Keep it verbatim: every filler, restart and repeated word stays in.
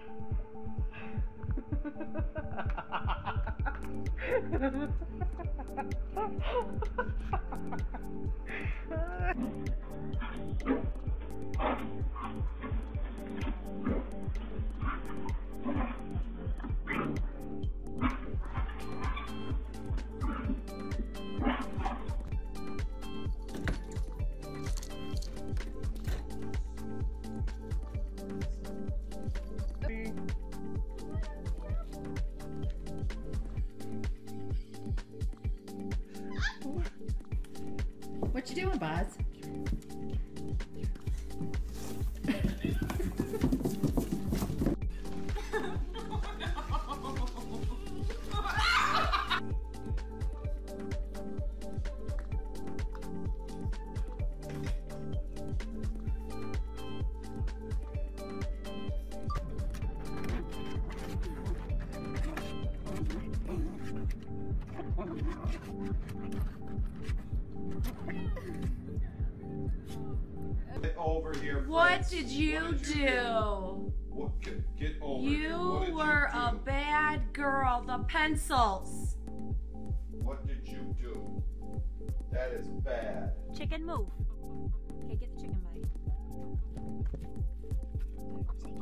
What you doing, Buzz? Get over here, What Fritz. did you What did do? You, what, get, get over here. You What did were you a do? bad girl. The pencils. What did you do? That is bad. Chicken, move. Okay, get the chicken, buddy.